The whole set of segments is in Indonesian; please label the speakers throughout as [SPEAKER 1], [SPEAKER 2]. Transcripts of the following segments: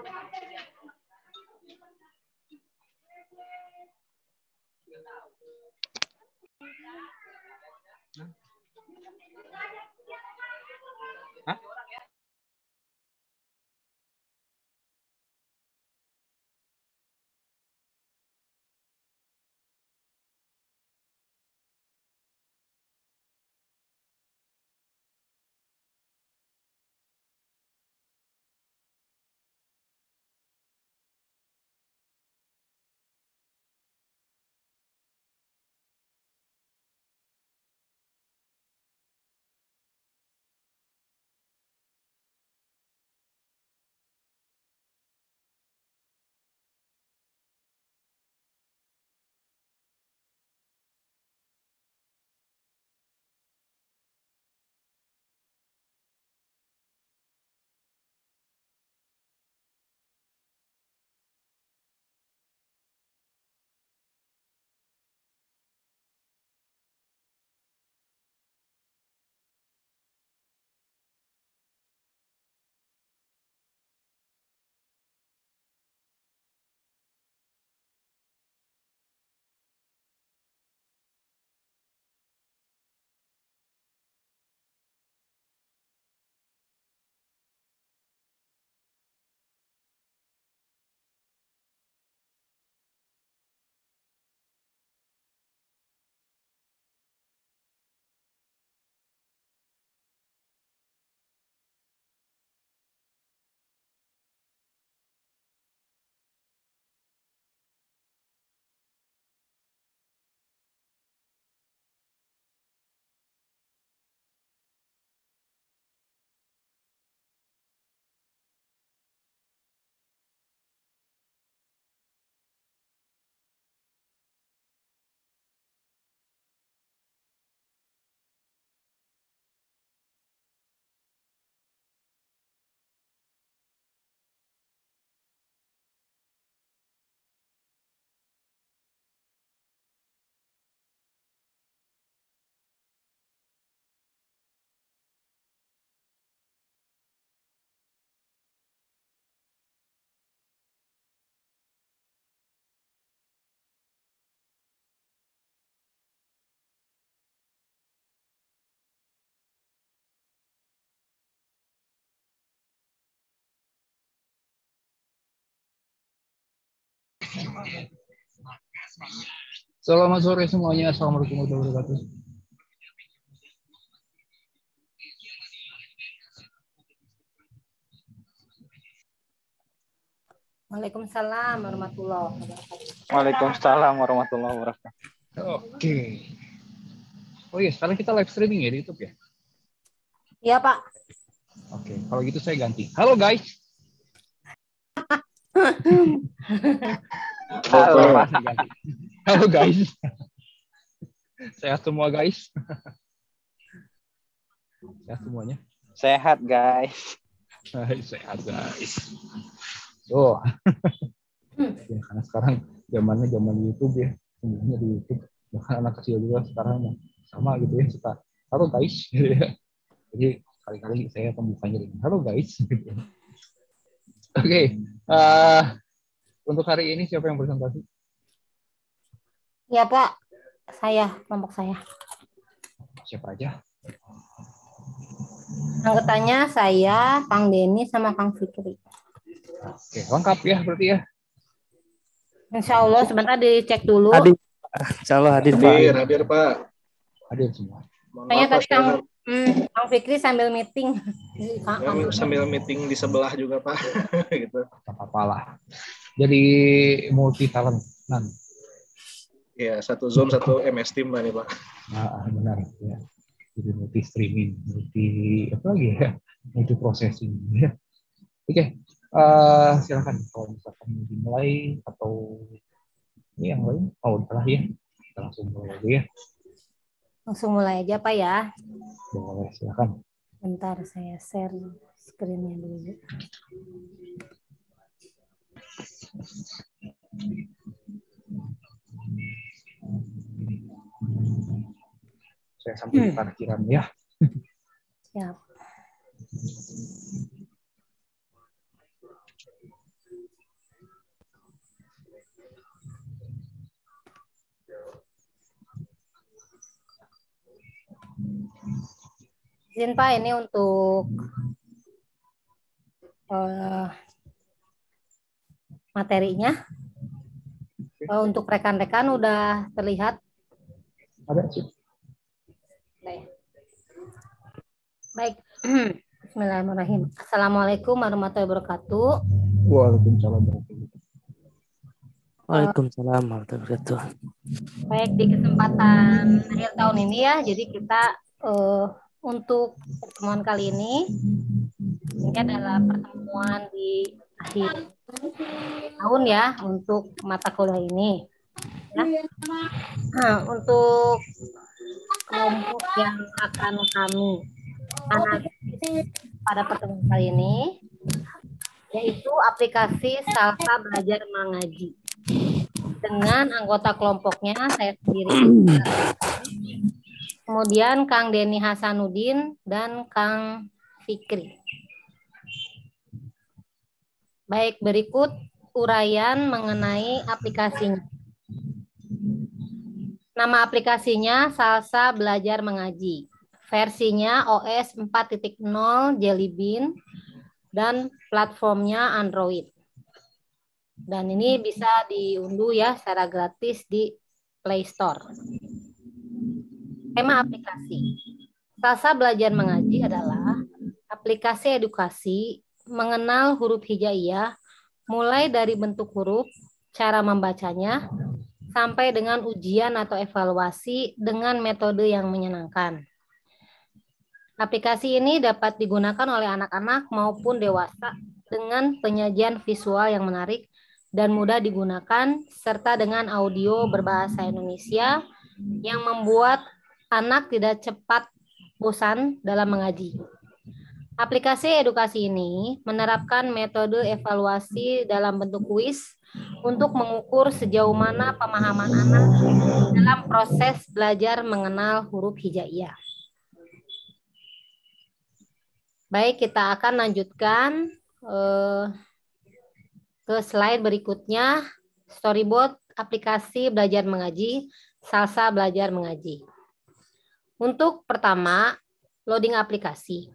[SPEAKER 1] Hah? Selamat sore semuanya. Assalamualaikum warahmatullahi wabarakatuh.
[SPEAKER 2] Waalaikumsalam warahmatullahi wabarakatuh.
[SPEAKER 1] Waalaikumsalam warahmatullahi wabarakatuh.
[SPEAKER 3] Oke. Oh iya, sekarang kita live streaming ya di YouTube ya?
[SPEAKER 2] Iya, Pak.
[SPEAKER 3] Oke, kalau gitu saya ganti. Halo guys.
[SPEAKER 1] Halo Pak.
[SPEAKER 3] Halo guys. Sehat semua guys. Sehat semuanya.
[SPEAKER 1] Sehat guys.
[SPEAKER 3] Sehat guys. Oh. Ya, karena sekarang zamannya zaman YouTube ya. Semuanya di YouTube. Bahkan anak kecil juga sekarang sama gitu ya, suka halo guys. Jadi kali-kali saya pembukanya dengan halo guys. Oke. Untuk hari ini siapa yang presentasi?
[SPEAKER 2] Iya, Pak. Saya, kelompok saya.
[SPEAKER 3] Siapa aja?
[SPEAKER 2] Anggotanya saya, Kang Denny, sama Kang Fikri.
[SPEAKER 3] Oke, lengkap ya berarti ya.
[SPEAKER 2] Insya Allah sebentar dicek dulu.
[SPEAKER 4] Hadir. Insya Allah hadir Pak.
[SPEAKER 5] Hadir Pak.
[SPEAKER 3] Hadir semua.
[SPEAKER 2] Kayaknya tadi Kang Fikri sambil meeting.
[SPEAKER 5] Sambil meeting di sebelah juga Pak. Gitu.
[SPEAKER 3] Apa-apa lah. Jadi multi talentan.
[SPEAKER 5] Ya, satu Zoom, satu MS Team nih Pak.
[SPEAKER 3] Nah, benar ya. Jadi multi streaming, multi apa lagi ya? Multi processing ya. Oke. Silakan kalau misalkan mau dimulai atau ini yang lain. Oh, udah ya. Kita langsung mulai aja ya.
[SPEAKER 2] Langsung mulai aja Pak ya.
[SPEAKER 3] Boleh, silakan.
[SPEAKER 2] Bentar saya share screen-nya dulu.
[SPEAKER 3] Saya sambil parkiran ya.
[SPEAKER 2] Siap. Izin Pak, ini untuk materinya. Untuk rekan-rekan udah terlihat?
[SPEAKER 3] Ada sih.
[SPEAKER 2] Baik. Bismillahirrahmanirrahim. Assalamualaikum warahmatullahi wabarakatuh.
[SPEAKER 3] Waalaikumsalam warahmatullahi wabarakatuh.
[SPEAKER 4] Waalaikumsalam warahmatullahi wabarakatuh.
[SPEAKER 2] Baik, di kesempatan akhir tahun ini ya, jadi kita untuk pertemuan kali ini adalah pertemuan di akhir tahun ya untuk mata kuliah ini. Ya. Nah, untuk kelompok yang akan kami analisis pada pertemuan kali ini yaitu aplikasi Salsa Belajar Mengaji. Dengan anggota kelompoknya saya sendiri, kemudian Kang Denny Hasanuddin dan Kang Fikri. Baik, berikut uraian mengenai aplikasinya. Nama aplikasinya Salsa Belajar Mengaji. Versinya OS 4.0 Jelly Bean dan platformnya Android. Dan ini bisa diunduh ya secara gratis di Play Store. Tema aplikasi. Salsa Belajar Mengaji adalah aplikasi edukasi mengenal huruf hijaiyah mulai dari bentuk huruf, cara membacanya, sampai dengan ujian atau evaluasi dengan metode yang menyenangkan. Aplikasi ini dapat digunakan oleh anak-anak maupun dewasa dengan penyajian visual yang menarik dan mudah digunakan, serta dengan audio berbahasa Indonesia yang membuat anak tidak cepat bosan dalam mengaji. Aplikasi edukasi ini menerapkan metode evaluasi dalam bentuk kuis untuk mengukur sejauh mana pemahaman anak dalam proses belajar mengenal huruf hijaiyah. Baik, kita akan lanjutkan ke slide berikutnya, storyboard aplikasi belajar mengaji, Salsa Belajar Mengaji. Untuk pertama, loading aplikasi.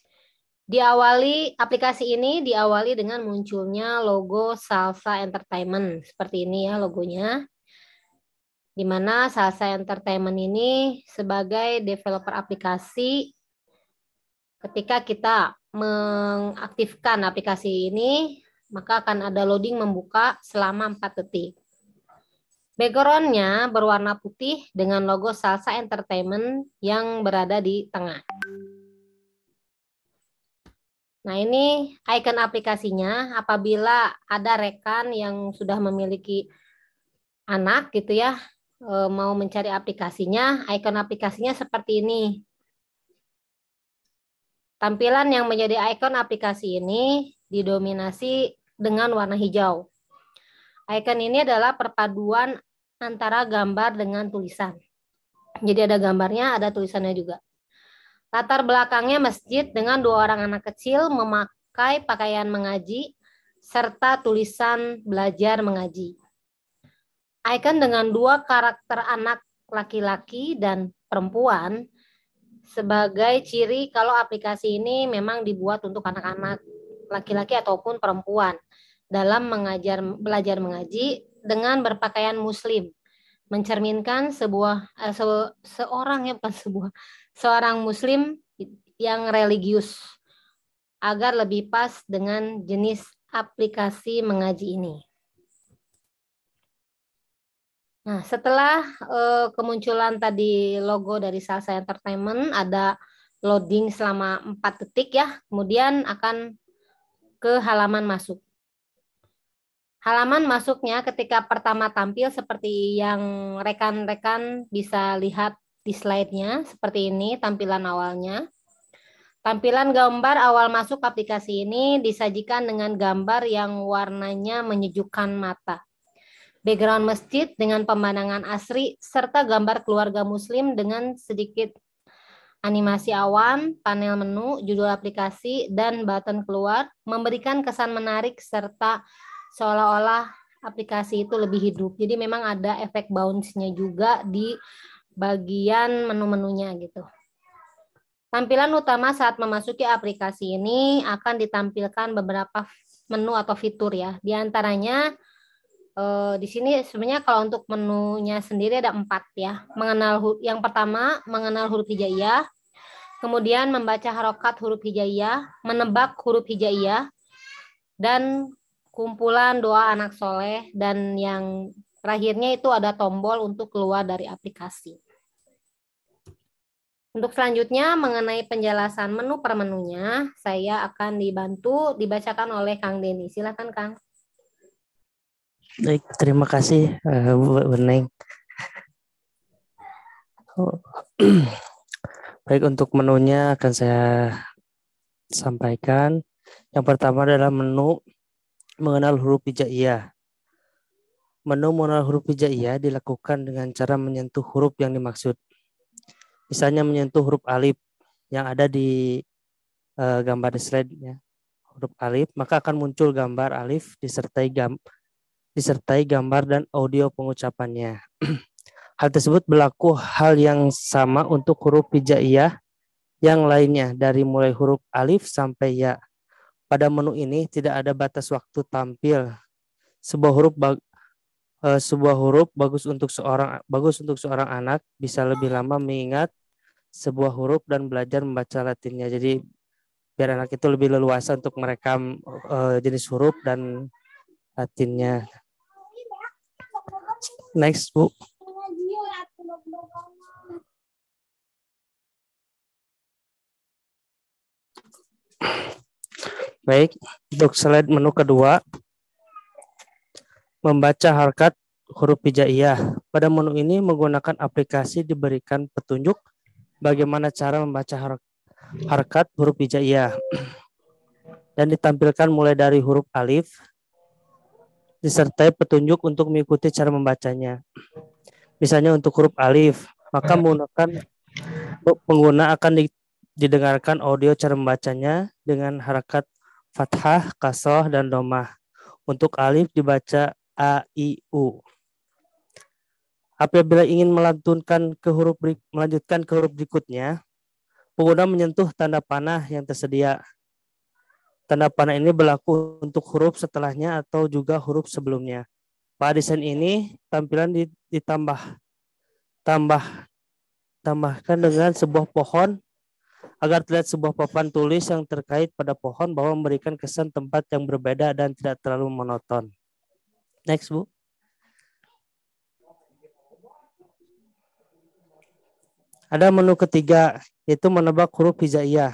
[SPEAKER 2] Aplikasi ini diawali dengan munculnya logo Salsa Entertainment. Seperti ini ya logonya. Di mana Salsa Entertainment ini sebagai developer aplikasi, ketika kita mengaktifkan aplikasi ini, maka akan ada loading membuka selama 4 detik. Background-nya berwarna putih dengan logo Salsa Entertainment yang berada di tengah. Nah, ini icon aplikasinya. Apabila ada rekan yang sudah memiliki anak gitu ya, mau mencari aplikasinya, icon aplikasinya seperti ini. Tampilan yang menjadi ikon aplikasi ini didominasi dengan warna hijau. Icon ini adalah perpaduan antara gambar dengan tulisan. Jadi ada gambarnya, ada tulisannya juga. Latar belakangnya masjid dengan 2 orang anak kecil memakai pakaian mengaji serta tulisan belajar mengaji. Icon dengan 2 karakter anak laki-laki dan perempuan sebagai ciri kalau aplikasi ini memang dibuat untuk anak-anak laki-laki ataupun perempuan dalam belajar mengaji dengan berpakaian muslim, mencerminkan seorang muslim yang religius agar lebih pas dengan jenis aplikasi mengaji ini. Nah, setelah kemunculan tadi logo dari Salsa Entertainment, ada loading selama 4 detik ya, kemudian akan ke halaman masuk. Halaman masuknya ketika pertama tampil seperti yang rekan-rekan bisa lihat di slide-nya, seperti ini tampilan awalnya. Tampilan gambar awal masuk aplikasi ini disajikan dengan gambar yang warnanya menyejukkan mata. Background masjid dengan pemandangan asri, serta gambar keluarga muslim dengan sedikit animasi awan, panel menu, judul aplikasi, dan button keluar, memberikan kesan menarik serta seolah-olah aplikasi itu lebih hidup. Jadi memang ada efek bounce-nya juga di bagian menu-menunya gitu. Tampilan utama saat memasuki aplikasi ini akan ditampilkan beberapa menu atau fitur ya. Di antaranya di sini sebenarnya kalau untuk menunya sendiri ada 4 ya. Yang pertama mengenal huruf hijaiyah, kemudian membaca harokat huruf hijaiyah, menebak huruf hijaiyah, dan kumpulan doa anak soleh, dan yang terakhirnya itu ada tombol untuk keluar dari aplikasi. Untuk selanjutnya mengenai penjelasan menu per menunya, saya akan dibacakan oleh Kang Denny. Silakan Kang.
[SPEAKER 4] Baik, terima kasih Bu Neng. Baik, untuk menunya akan saya sampaikan. Yang pertama adalah menu mengenal huruf hijaiyah. Menu mengenal huruf hijaiyah dilakukan dengan cara menyentuh huruf yang dimaksud. Misalnya menyentuh huruf alif yang ada di gambar di slide ya. Huruf alif, maka akan muncul gambar alif disertai gambar dan audio pengucapannya. Hal tersebut berlaku hal yang sama untuk huruf hijaiyah yang lainnya dari mulai huruf alif sampai ya. Pada menu ini tidak ada batas waktu tampil. Sebuah huruf bagus untuk seorang anak bisa lebih lama mengingat sebuah huruf dan belajar membaca Latinnya. Jadi biar anak itu lebih leluasa untuk merekam jenis huruf dan Latinnya. Next, Bu. Baik, untuk slide menu kedua, membaca harokat huruf hijaiyah. Pada menu ini menggunakan aplikasi diberikan petunjuk bagaimana cara membaca harokat huruf hijaiyah dan ditampilkan mulai dari huruf alif disertai petunjuk untuk mengikuti cara membacanya. Misalnya untuk huruf alif, maka pengguna akan didengarkan audio cara membacanya dengan harokat fathah, kasroh, dan domah. Untuk alif dibaca A, I, U. Apabila ingin melanjutkan ke huruf berikutnya, pengguna menyentuh tanda panah yang tersedia. Tanda panah ini berlaku untuk huruf setelahnya atau juga huruf sebelumnya. Pada desain ini, tampilan tambahkan dengan sebuah pohon agar terlihat sebuah papan tulis yang terkait pada pohon bahwa memberikan kesan tempat yang berbeda dan tidak terlalu monoton. Next, Bu. Ada menu ketiga, yaitu menebak huruf hijaiyah.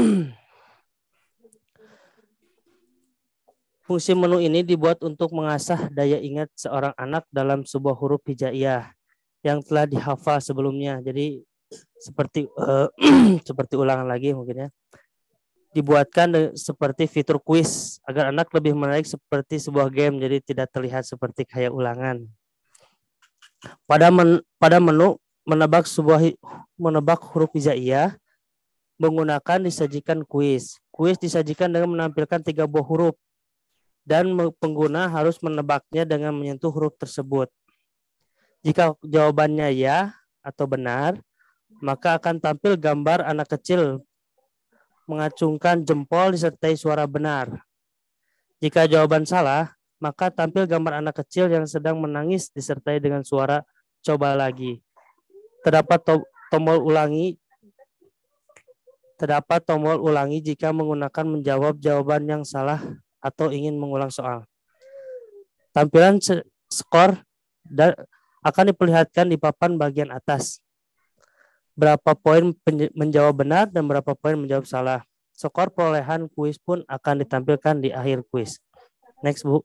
[SPEAKER 4] Fungsi menu ini dibuat untuk mengasah daya ingat seorang anak dalam sebuah huruf hijaiyah yang telah dihafal sebelumnya. Jadi seperti ulangan lagi mungkin ya. Dibuatkan seperti fitur kuis agar anak lebih menarik seperti sebuah game, jadi tidak terlihat seperti kayak ulangan. Pada menu menebak huruf hijaiyah menggunakan disajikan kuis. Kuis disajikan dengan menampilkan 3 buah huruf dan pengguna harus menebaknya dengan menyentuh huruf tersebut. Jika jawabannya ya atau benar, maka akan tampil gambar anak kecil mengacungkan jempol disertai suara benar. Jika jawaban salah, maka tampil gambar anak kecil yang sedang menangis disertai dengan suara coba lagi. Terdapat tombol ulangi jika menggunakan menjawab jawaban yang salah atau ingin mengulang soal. Tampilan skor akan diperlihatkan di papan bagian atas. Berapa poin menjawab benar dan berapa poin menjawab salah. Skor perolehan kuis pun akan ditampilkan di akhir kuis. Next, Bu.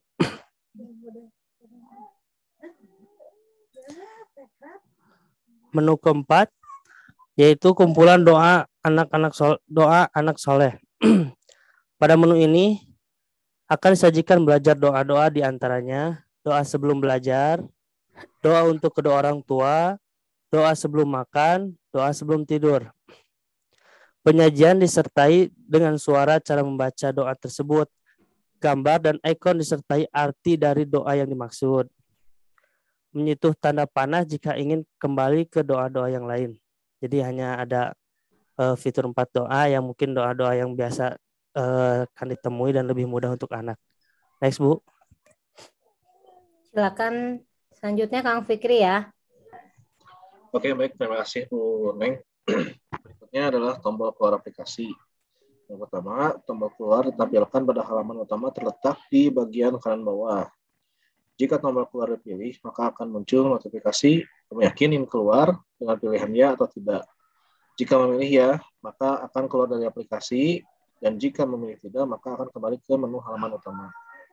[SPEAKER 4] Menu keempat yaitu kumpulan doa anak soleh. Pada menu ini akan disajikan belajar doa-doa, di antaranya doa sebelum belajar, doa untuk kedua orang tua, doa sebelum makan, doa sebelum tidur. Penyajian disertai dengan suara cara membaca doa tersebut, gambar dan ikon disertai arti dari doa yang dimaksud. Menyentuh tanda panah jika ingin kembali ke doa-doa yang lain. Jadi hanya ada fitur 4 doa yang mungkin doa-doa yang biasa akan ditemui dan lebih mudah untuk anak. Next, Bu.
[SPEAKER 2] Silakan selanjutnya Kang Fikri ya.
[SPEAKER 5] Oke, baik. Terima kasih, Bu Neng. Berikutnya adalah tombol keluar aplikasi. Yang pertama, tombol keluar ditampilkan pada halaman utama terletak di bagian kanan bawah. Jika tombol keluar dipilih, maka akan muncul notifikasi meyakinkan keluar dengan pilihan ya atau tidak. Jika memilih ya, maka akan keluar dari aplikasi, dan jika memilih tidak, maka akan kembali ke menu halaman utama.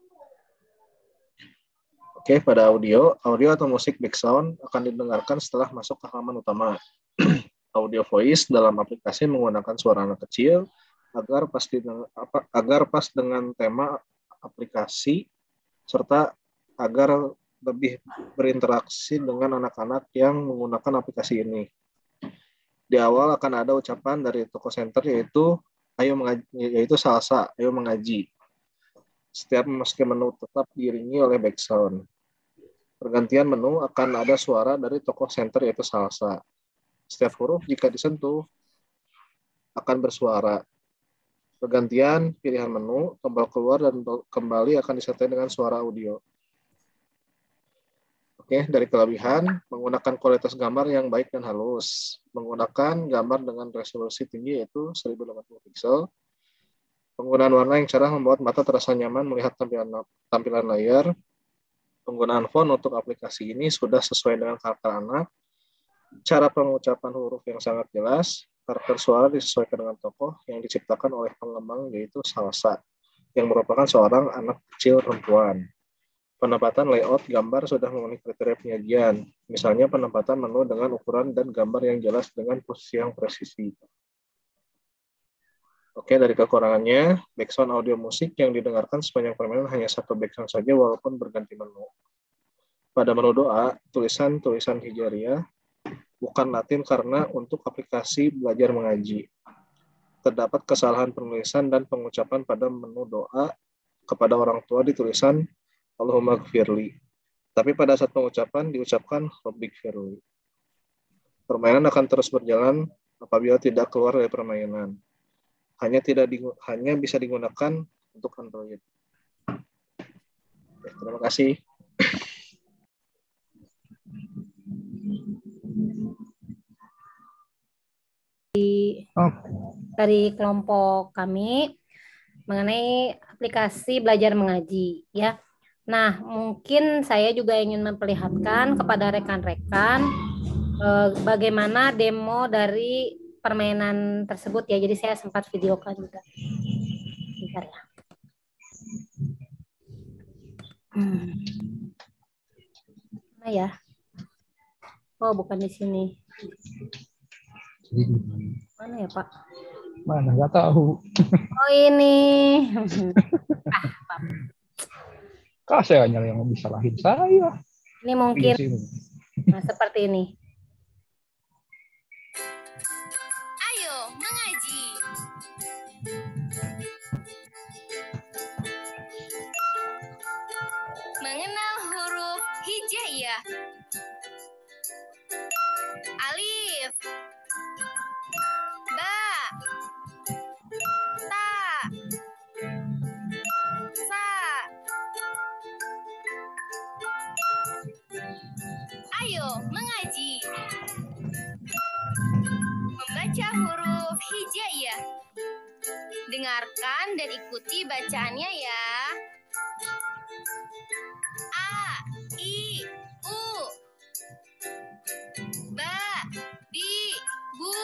[SPEAKER 5] Oke, pada audio atau musik background akan didengarkan setelah masuk ke halaman utama. Audio voice dalam aplikasi menggunakan suara anak kecil agar pas dengan tema aplikasi, serta agar lebih berinteraksi dengan anak-anak yang menggunakan aplikasi ini. Di awal akan ada ucapan dari tokoh center yaitu salsa, ayo mengaji. Setiap memasuki menu tetap diiringi oleh background. Pergantian menu akan ada suara dari tokoh center yaitu salsa. Setiap huruf jika disentuh akan bersuara. Pergantian pilihan menu, tombol keluar dan kembali akan disertai dengan suara audio. Oke, dari kelebihan, menggunakan kualitas gambar yang baik dan halus. Menggunakan gambar dengan resolusi tinggi yaitu 1080 pixel. Penggunaan warna yang cerah membuat mata terasa nyaman melihat tampilan layar. Penggunaan font untuk aplikasi ini sudah sesuai dengan karakter anak. Cara pengucapan huruf yang sangat jelas. Karakter suara disesuaikan dengan tokoh yang diciptakan oleh pengembang yaitu Salsa, yang merupakan seorang anak kecil perempuan. Penempatan layout gambar sudah memenuhi kriteria penyajian, misalnya penempatan menu dengan ukuran dan gambar yang jelas dengan posisi yang presisi. Oke, dari kekurangannya, background audio musik yang didengarkan sepanjang permainan hanya satu background saja walaupun berganti menu. Pada menu doa, tulisan Hijariah bukan Latin karena untuk aplikasi belajar mengaji. Terdapat kesalahan penulisan dan pengucapan pada menu doa kepada orang tua di tulisan Allahumma gfirli. Tapi pada saat pengucapan diucapkan Rabbik firli. Permainan akan terus berjalan apabila tidak keluar dari permainan. Hanya bisa digunakan untuk Android. Terima kasih.
[SPEAKER 2] Dari kelompok kami mengenai aplikasi belajar mengaji ya. Nah, mungkin saya juga ingin memperlihatkan kepada rekan-rekan bagaimana demo dari permainan tersebut ya. Jadi saya sempat videokan juga. Bentar ya. Mana ya? Oh, bukan di sini. Mana ya, Pak?
[SPEAKER 3] Mana, nggak tahu.
[SPEAKER 2] Oh, ini.
[SPEAKER 3] Kak saya hanya yang disalahin saya.
[SPEAKER 2] Ini mungkin nah, seperti ini.
[SPEAKER 6] Ayo mengaji. Mengenal huruf hijaiyah. Alif, ba, ta, sa. Ayo mengaji. Membaca huruf hijaiyah. Dengarkan dan ikuti bacaannya ya. A, I, U. Ba, bi, bu.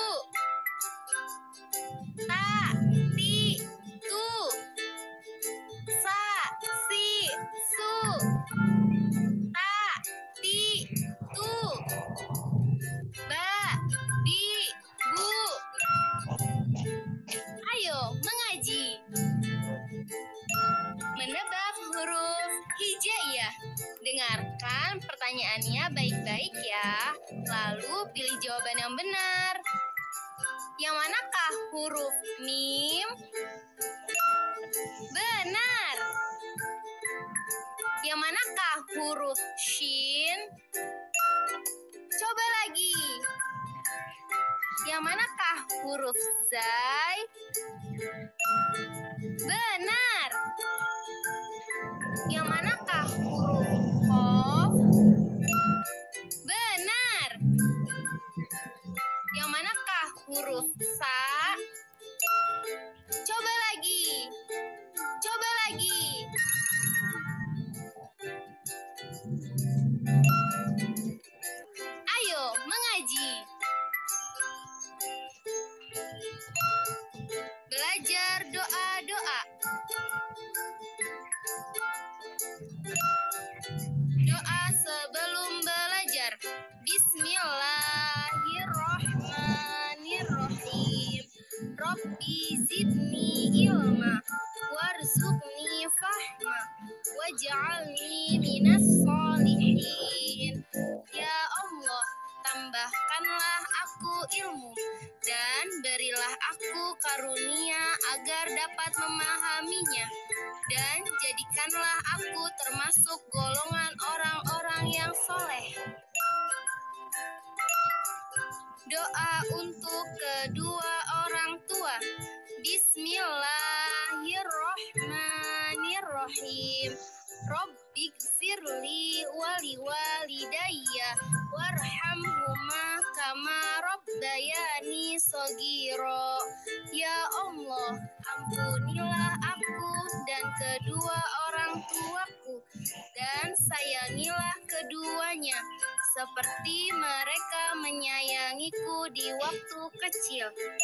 [SPEAKER 6] Ta, ti, tu. Sa, si, su. Ta, ti, tu. Ba, bi, bu. Ayo mengaji. Menebak huruf hijaiyah. Dengarkan pertanyaannya baik-baik ya. Lalu pilih jawaban yang benar. Yang manakah huruf mim? Benar. Yang manakah huruf shin? Coba lagi. Yang manakah huruf zai? Benar. Yang manakah huruf qaf? Benar. Yang manakah huruf sa? Coba lagi. Coba lagi. Ayo mengaji. Belajar doa-doa. Doa sebelum belajar. Bismillahirrahmanirrahim. Rabbi zidni ilma warzuqni fahma waj'alni minas solihin. Ya Allah, tambahkanlah aku ilmu dan berilah aku karunia agar dapat memahaminya, dan jadikanlah aku termasuk golongan orang-orang yang soleh. Doa untuk kedua orang tua. Bismillahirrahmanirrahim. Rabbighfirli wali walidayya warhamhuma kama rabbayani shaghira. Ya Allah, ampunilah aku dan kedua orang tuaku, dan sayangilah keduanya seperti mereka menyayangiku di waktu kecil.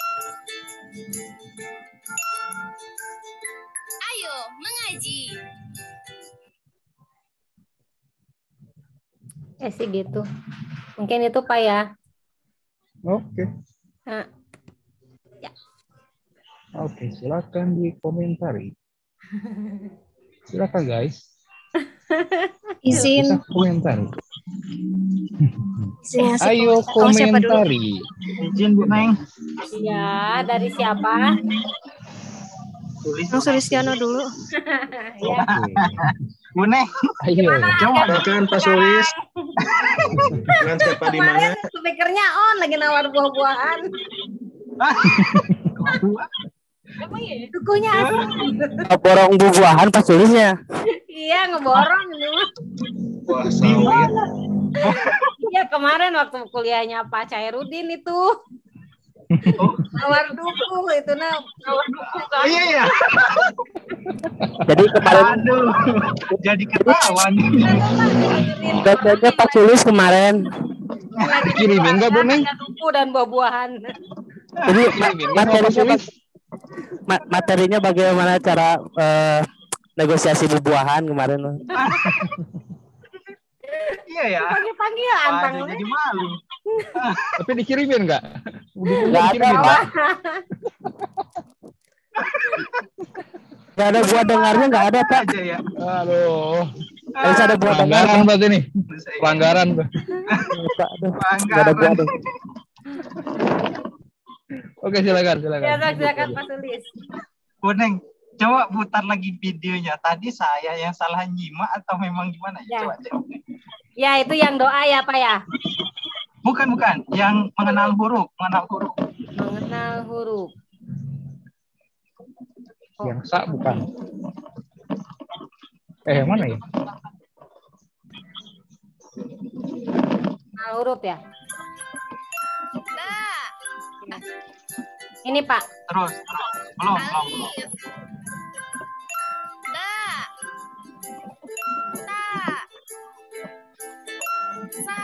[SPEAKER 6] Ayo mengaji.
[SPEAKER 2] Sih gitu. Mungkin itu Pak ya.
[SPEAKER 3] Oke.
[SPEAKER 2] Nah, ya.
[SPEAKER 3] Oke, silakan dikomentari. Silakan guys.
[SPEAKER 7] Izin.
[SPEAKER 3] Bisa komentari.
[SPEAKER 7] Izin ngasih
[SPEAKER 3] Ayo
[SPEAKER 7] komentar. Kamu siapa dulu?
[SPEAKER 3] komentari.
[SPEAKER 5] Izin Bu Neng.
[SPEAKER 2] Ya, dari siapa?
[SPEAKER 7] Bang Sulistiano dulu.
[SPEAKER 2] Ya.
[SPEAKER 3] Oke.
[SPEAKER 5] Bu Neng.
[SPEAKER 3] Ayo.
[SPEAKER 5] Silakan Pak Sulis. Dengan siapa di mana?
[SPEAKER 2] Kemarin speakernya on lagi nawar buah-buahan. Dukunya asli.
[SPEAKER 4] Borong buah-buahan pas tulisnya.
[SPEAKER 2] Iya, ngeborong ini mah.
[SPEAKER 5] Wah, sawit.
[SPEAKER 2] Iya, kemarin waktu kuliahnya Pak Cairudin itu. Nawar duku itu nawar duku kan.
[SPEAKER 5] Iya ya.
[SPEAKER 4] Jadi kemarin
[SPEAKER 5] Jadi ketahuan.
[SPEAKER 4] dosennya Pak Sulis kemarin.
[SPEAKER 3] Kirimin nggak, Bu Neng?
[SPEAKER 2] Duku dan buah-buahan.
[SPEAKER 4] Jadi materinya materinya bagaimana cara negosiasi buah-buahan kemarin.
[SPEAKER 5] Iya ya.
[SPEAKER 2] Panggil antang.
[SPEAKER 5] Jadi malu.
[SPEAKER 3] Tapi dikirimin nggak?
[SPEAKER 4] Nggak ada, Pak. Nggak ada buah dengarnya, nggak ada, Pak.
[SPEAKER 5] Aja ya.
[SPEAKER 3] Aduh.
[SPEAKER 4] Harus ada buah dengar.
[SPEAKER 3] Pelanggaran berarti nih. Pelanggaran.
[SPEAKER 4] Nggak ada buah dengar.
[SPEAKER 3] Oke, silakan.
[SPEAKER 2] Silakan Pak Sulis.
[SPEAKER 8] Bu Neng, coba putar lagi videonya. Tadi saya yang salah nyimak atau memang gimana ya?
[SPEAKER 2] Ya.
[SPEAKER 8] Coba jawab.
[SPEAKER 2] Ya, itu yang doa ya, Pak ya.
[SPEAKER 8] Bukan. Yang mengenal huruf.
[SPEAKER 2] Mengenal huruf.
[SPEAKER 3] Yang sa bukan. Yang mana ya?
[SPEAKER 2] Mengenal huruf ya.
[SPEAKER 6] Ba,
[SPEAKER 2] Ini Pak.
[SPEAKER 8] Terus. Belum.
[SPEAKER 6] alif. Ba, ta, sa.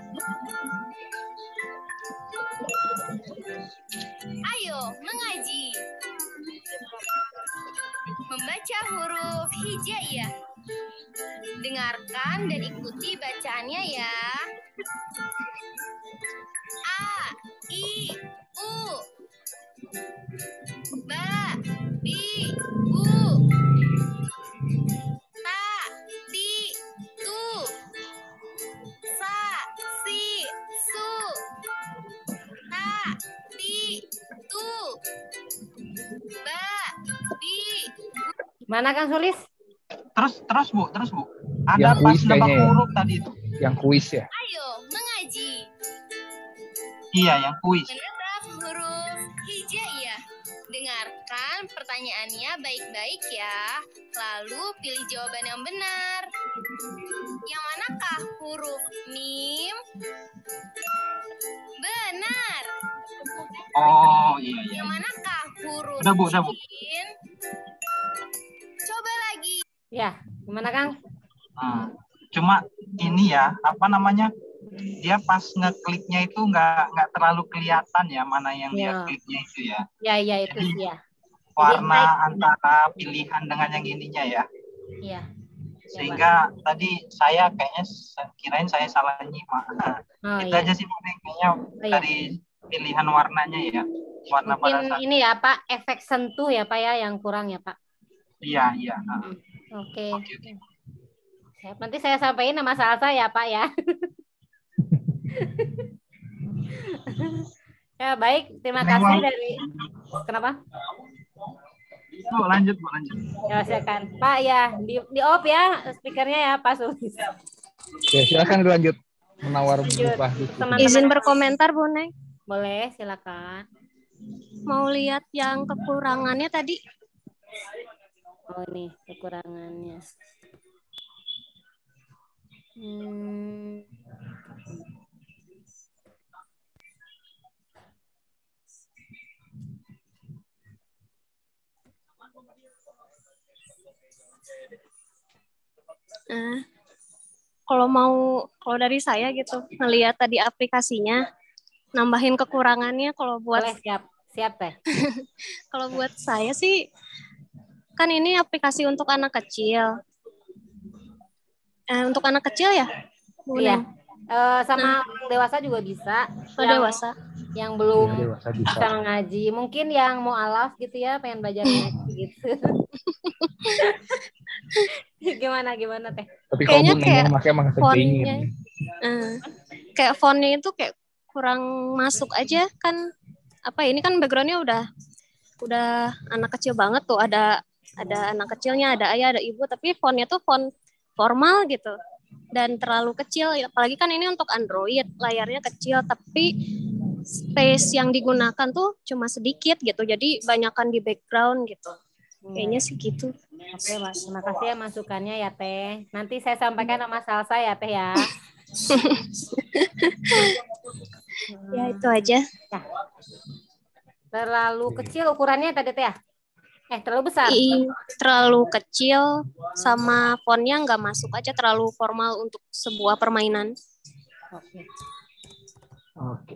[SPEAKER 6] Ayo mengaji. Membaca huruf hijaiyah. Dengarkan dan ikuti bacaannya ya. A, I, U. Ba, bi, bu. Ta, ti, tu. Sa, si, su. Ta, ti, tu. Ba, bi.
[SPEAKER 2] Mana Kang Sulis?
[SPEAKER 8] Terus Bu.
[SPEAKER 3] Yang
[SPEAKER 8] Ada pas
[SPEAKER 3] kuis
[SPEAKER 8] nebak
[SPEAKER 3] kayaknya ya.
[SPEAKER 8] huruf tadi itu.
[SPEAKER 3] Yang kuis ya.
[SPEAKER 6] Ayo mengaji.
[SPEAKER 8] Iya, yang kuis.
[SPEAKER 6] Menebak pertanyaannya baik-baik ya. Lalu pilih jawaban yang benar. Yang manakah huruf mim? Benar.
[SPEAKER 8] Oh iya iya.
[SPEAKER 6] Yang manakah huruf
[SPEAKER 8] Udah Bu.
[SPEAKER 6] shin? Coba lagi.
[SPEAKER 2] Ya, gimana Kang?
[SPEAKER 8] Cuma ini ya, apa namanya? Dia pas ngekliknya itu nggak terlalu kelihatan ya mana yang dia kliknya itu ya.
[SPEAKER 2] Ya itu
[SPEAKER 8] jadi,
[SPEAKER 2] sih ya.
[SPEAKER 8] Warna antara pilihan dengan yang ininya ya.
[SPEAKER 2] Iya.
[SPEAKER 8] Sehingga tadi saya kayaknya kirain saya salah nyimak. Itu aja sih kayaknya dari pilihan warnanya ya. Warna
[SPEAKER 2] mungkin
[SPEAKER 8] pada saat
[SPEAKER 2] ini ya Pak, efek sentuh ya Pak ya yang kurang ya Pak.
[SPEAKER 8] Iya.
[SPEAKER 2] Oke. Siap. Nanti saya sampaikan nama Salsa ya Pak ya. Ya baik, terima kasih dari. Kenapa?
[SPEAKER 8] Bu, lanjut.
[SPEAKER 2] Ya silakan Pak ya, di off ya speakernya ya Pak Sulis.
[SPEAKER 3] Ya silakan dilanjut menawar buka.
[SPEAKER 7] Izin berkomentar Bu Neng.
[SPEAKER 2] Boleh, silakan.
[SPEAKER 7] Mau lihat yang kekurangannya tadi?
[SPEAKER 2] Oh ini kekurangannya.
[SPEAKER 7] Kalau dari saya gitu ngelihat tadi aplikasinya, nambahin kekurangannya kalau buat
[SPEAKER 2] boleh, siap Teh.
[SPEAKER 7] Kalau buat saya sih kan ini aplikasi untuk anak kecil. Untuk anak kecil ya?
[SPEAKER 2] Iya. Sama dewasa juga bisa.
[SPEAKER 7] Dewasa.
[SPEAKER 2] Yang belum bisa ngaji, mungkin yang mau alaf gitu ya, pengen belajar ngaji gitu. Gimana Teh?
[SPEAKER 3] Tapi kayaknya kayak
[SPEAKER 7] fontnya, kayak fontnya itu kayak kurang masuk aja kan. Apa ini kan backgroundnya udah anak kecil banget tuh, ada anak kecilnya, ada ayah, ada ibu, tapi fontnya tuh font formal gitu dan terlalu kecil. Apalagi kan ini untuk Android, layarnya kecil tapi space yang digunakan tuh cuma sedikit gitu, jadi banyakan di background gitu. Kayaknya sih gitu.
[SPEAKER 2] Oke, Mas. Terima kasih ya masukannya ya Teh. Nanti saya sampaikan nama Salsa ya Teh ya.
[SPEAKER 7] Ya itu aja.
[SPEAKER 2] Ya. Terlalu kecil ukurannya tadi Teh ya? Terlalu besar?
[SPEAKER 7] Terlalu kecil sama fontnya nggak masuk aja, terlalu formal untuk sebuah permainan.
[SPEAKER 3] Oke.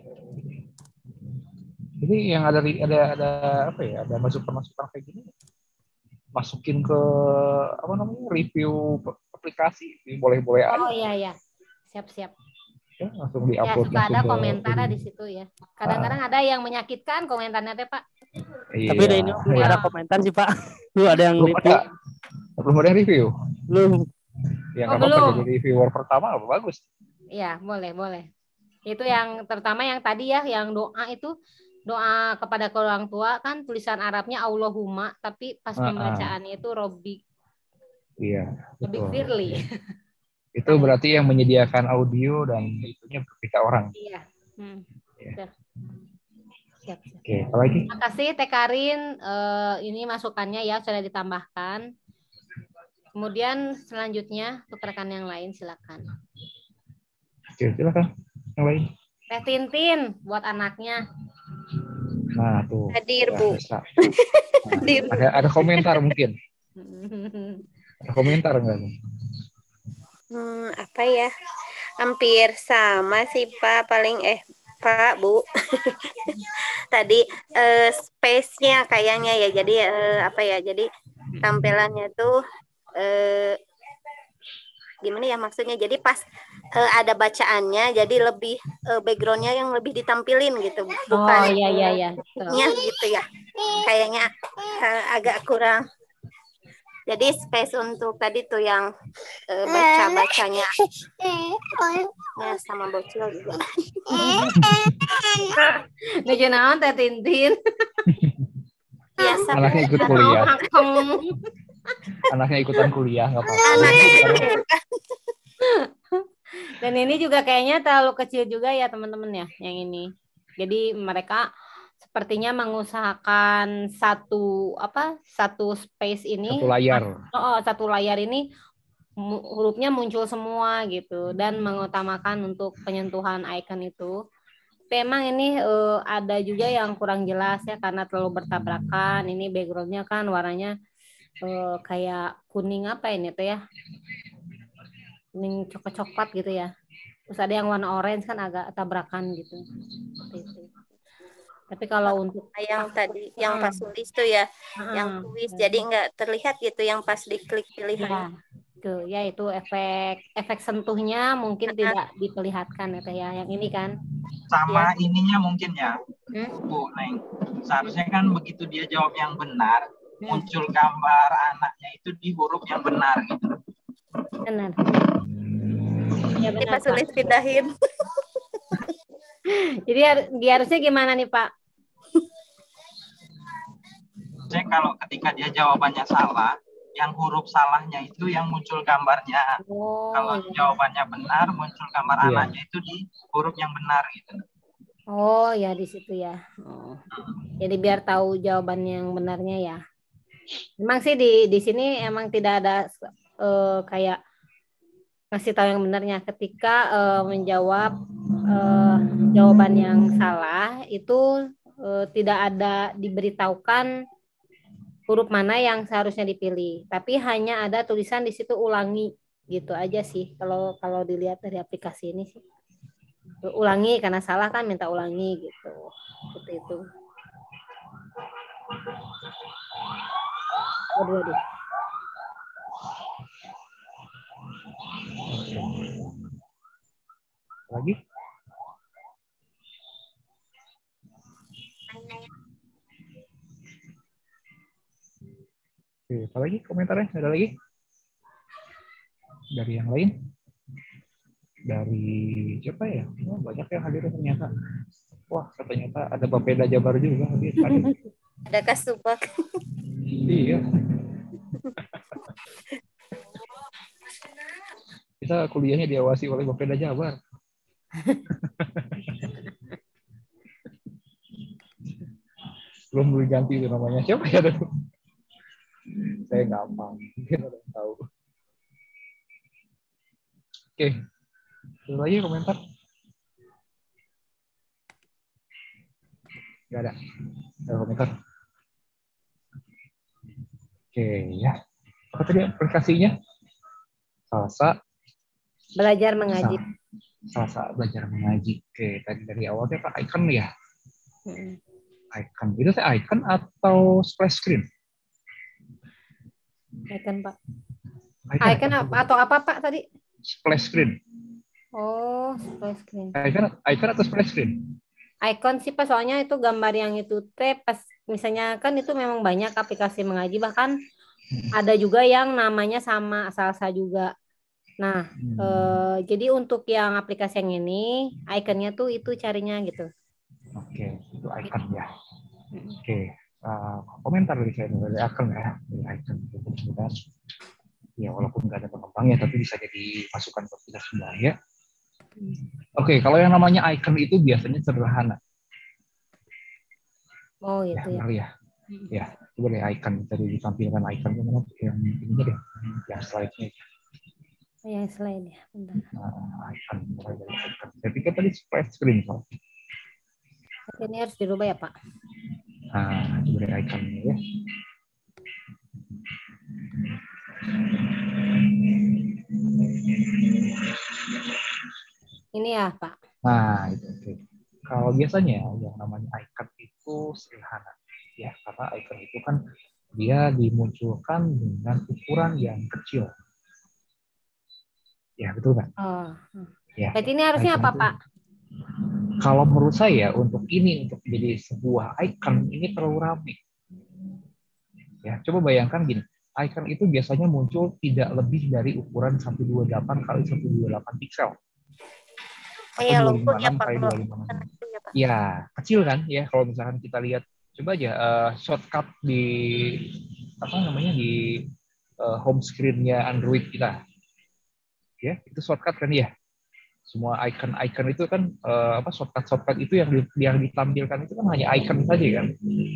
[SPEAKER 3] Jadi yang ada apa ya? Ada masukan kayak gini. Masukin ke apa namanya? Review aplikasi. Boleh aja.
[SPEAKER 2] Oh iya. Siap.
[SPEAKER 3] Ya, langsung di-upload.
[SPEAKER 2] Ya, suka ada komentar di situ ya. Kadang-kadang ada yang menyakitkan komentarnya Teh Pak.
[SPEAKER 3] Iya.
[SPEAKER 4] Tapi ini belum ada komentar sih Pak. Belum ada yang review.
[SPEAKER 3] Belum ada yang review?
[SPEAKER 4] Belum.
[SPEAKER 3] Ya nggak apa-apa, jadi reviewer pertama apa bagus.
[SPEAKER 2] Iya, boleh. Itu yang terutama yang tadi ya, yang doa itu, doa kepada orang tua kan tulisan Arabnya Allahumma, tapi pas pembacaannya itu Robbi.
[SPEAKER 3] Iya.
[SPEAKER 2] Robbi Firli.
[SPEAKER 3] Itu berarti yang menyediakan audio dan itunya berbeda orang.
[SPEAKER 2] Iya.
[SPEAKER 3] Ya.
[SPEAKER 2] Siap.
[SPEAKER 3] Oke, apa lagi?
[SPEAKER 2] Terima kasih Teh Karin, ini masukannya ya sudah ditambahkan. Kemudian selanjutnya untuk rekan yang lain silakan.
[SPEAKER 3] Oke, silakan. Yang lain.
[SPEAKER 2] Teh Tintin buat anaknya.
[SPEAKER 3] Nah, tuh.
[SPEAKER 7] Hadir, Bu.
[SPEAKER 3] Nah, ada komentar mungkin. Ada komentar enggak nih?
[SPEAKER 9] Apa ya? Hampir sama sih Pak, paling Pak, Bu. Tadi space-nya kayaknya ya. Jadi apa ya? Jadi tampilannya tuh gimana ya maksudnya? Jadi pas ada bacaannya, jadi lebih background-nya yang lebih ditampilin gitu, bukan?
[SPEAKER 2] Oh iya.
[SPEAKER 9] Gitu ya. Kayaknya agak kurang. Jadi space untuk tadi tuh yang baca-bacanya ya, sama bocil juga.
[SPEAKER 2] Ngejo naon Teh Tintin?
[SPEAKER 9] Biasa.
[SPEAKER 3] Anaknya ikut kuliah. Anaknya ikutan kuliah, nggak apa-apa.
[SPEAKER 2] Dan ini juga kayaknya terlalu kecil juga ya teman-teman ya, yang ini. Jadi mereka sepertinya mengusahakan satu space ini,
[SPEAKER 3] satu layar.
[SPEAKER 2] Satu layar ini hurufnya muncul semua gitu, dan mengutamakan untuk penyentuhan icon itu. Memang ini ada juga yang kurang jelas ya karena terlalu bertabrakan. Ini backgroundnya kan warnanya kayak kuning apa ini tuh ya, kuning coklat gitu ya. Terus ada yang warna orange kan agak tabrakan gitu. Seperti itu. Tapi kalau untuk
[SPEAKER 9] yang tadi yang pas tulis tuh ya, yang tulis jadi nggak terlihat gitu yang pas diklik pilihan.
[SPEAKER 2] Ya itu efek sentuhnya mungkin tidak diperlihatkan ya yang ini kan.
[SPEAKER 8] Sama ininya mungkin ya, Bu Neng. Seharusnya kan begitu dia jawab yang benar, muncul gambar anaknya itu di huruf yang benar gitu.
[SPEAKER 2] Benar. Ya benar.
[SPEAKER 9] Pas sulit pindahin.
[SPEAKER 2] Jadi harusnya gimana nih Pak?
[SPEAKER 8] Cek kalau ketika dia jawabannya salah, yang huruf salahnya itu yang muncul gambarnya. Kalau jawabannya benar, muncul gambar anaknya itu di huruf yang benar gitu.
[SPEAKER 2] Oh ya di situ ya. Jadi biar tahu jawaban yang benarnya ya. Memang sih di sini emang tidak ada kayak ngasih tahu yang benarnya. Ketika menjawab jawaban yang salah itu tidak ada diberitahukan huruf mana yang seharusnya dipilih, tapi hanya ada tulisan di situ ulangi gitu aja sih. Kalau dilihat dari aplikasi ini sih ulangi, karena salah kan minta ulangi gitu, seperti itu. Aduh.
[SPEAKER 3] Lagi? Oke, apa lagi komentarnya? Ada lagi? Dari yang lain? Dari siapa ya? Oh, banyak yang hadir ternyata. Wah, ternyata ada Bapeda Jabar juga hadir.
[SPEAKER 9] Ada Kasubag.
[SPEAKER 3] Iya. Kita kuliahnya diawasi oleh Bapeda Jabar. Belum diganti itu namanya. Siapa ya? Saya gampang, mungkin ada yang tahu. Oke, ada lagi komentar? Nggak ada. Ada komentar? Oke, ya. Apa tadi aplikasinya? Salsa.
[SPEAKER 2] Belajar mengaji.
[SPEAKER 3] Salsa belajar mengaji. Oke, tadi dari awalnya Pak icon ya? Icon. Itu saya icon atau splash screen?
[SPEAKER 2] Icon Pak. Icon atau apa Pak tadi?
[SPEAKER 3] Splash screen.
[SPEAKER 2] Oh, splash screen.
[SPEAKER 3] Icon atau splash screen?
[SPEAKER 2] Icon sih Pak, soalnya itu gambar yang itu pas misalnya kan itu memang banyak aplikasi mengaji, bahkan ada juga yang namanya sama Salsa juga. Nah, jadi untuk yang aplikasi yang ini, ikonnya tuh itu carinya gitu.
[SPEAKER 3] Oke, itu icon ya. Oke. Komentar dari saya dari icon ya, dari icon ya, walaupun nggak ada pengembangnya tapi bisa jadi masukan buat kita semua ya. Oke, kalau yang namanya icon itu biasanya sederhana.
[SPEAKER 2] Oh gitu
[SPEAKER 3] ya. Ya, ya, coba deh icon tadi ditampilkan icon yang ini deh, yang slide-nya.
[SPEAKER 2] Yang slide ya, bentar.
[SPEAKER 3] Icon, mulai dari icon. Saya pikir tadi splash screen soal.
[SPEAKER 2] Ini harus dirubah ya Pak.
[SPEAKER 3] Nah, coba deh iconnya ya.
[SPEAKER 2] Ini ya Pak.
[SPEAKER 3] Nah, itu oke. Kalau biasanya yang namanya icon itu sederhana ya, karena icon itu kan dia dimunculkan dengan ukuran yang kecil. Ya, betul kan?
[SPEAKER 2] Oh.
[SPEAKER 3] Ya.
[SPEAKER 2] Berarti ini harusnya apa, Pak?
[SPEAKER 3] Kalau menurut saya untuk jadi sebuah icon ini terlalu ramai. Ya, coba bayangkan gini. Icon itu biasanya muncul tidak lebih dari ukuran 128 kali 128 piksel.
[SPEAKER 9] Iya, logo ya Pak.
[SPEAKER 3] Ya, kecil kan ya kalau misalkan kita lihat, coba aja shortcut di home screen-nya Android kita. Ya, itu shortcut kan ya. Semua icon-icon itu kan shortcut itu yang ditampilkan itu kan hanya icon saja kan.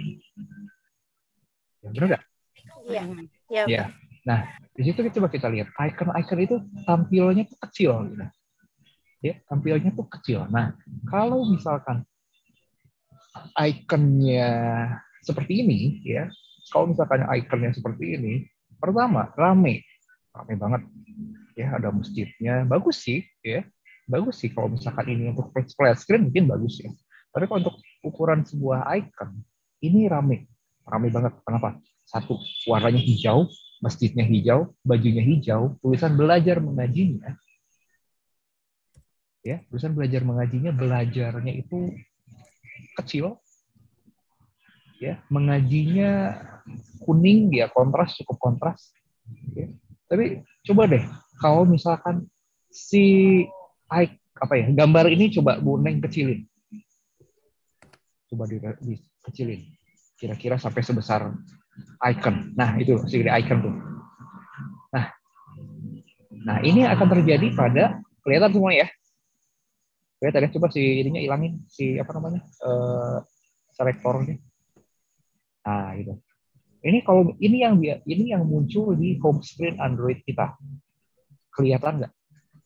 [SPEAKER 3] Ya, benar nggak?
[SPEAKER 9] Iya. Ya.
[SPEAKER 3] Ya. Nah, di situ coba kita lihat icon-icon itu tampilnya tuh kecil gitu. Ya, tampilnya tuh kecil. Nah, kalau misalkan ikonnya seperti ini ya, kalau misalkan ikonnya seperti ini, pertama rame banget ya, ada masjidnya, bagus sih ya, bagus sih kalau misalkan ini untuk flat screen mungkin bagus ya. Tapi kalau untuk ukuran sebuah icon ini rame banget. Kenapa? Satu, warnanya hijau, masjidnya hijau, bajunya hijau, tulisan belajar mengajinya ya, tulisan belajar mengajinya, belajarnya itu kecil ya, mengajinya kuning ya, cukup kontras ya. Tapi coba deh kalau misalkan si gambar ini coba Bu Neng kecilin, coba dikecilin kira-kira sampai sebesar icon. Nah itu segede icon tuh. Nah ini akan terjadi pada, kelihatan semua ya. Kelihatan ya, coba si ininya ilangin, si selektornya. Nah gitu. Ini yang muncul di home screen Android kita. Kelihatan nggak?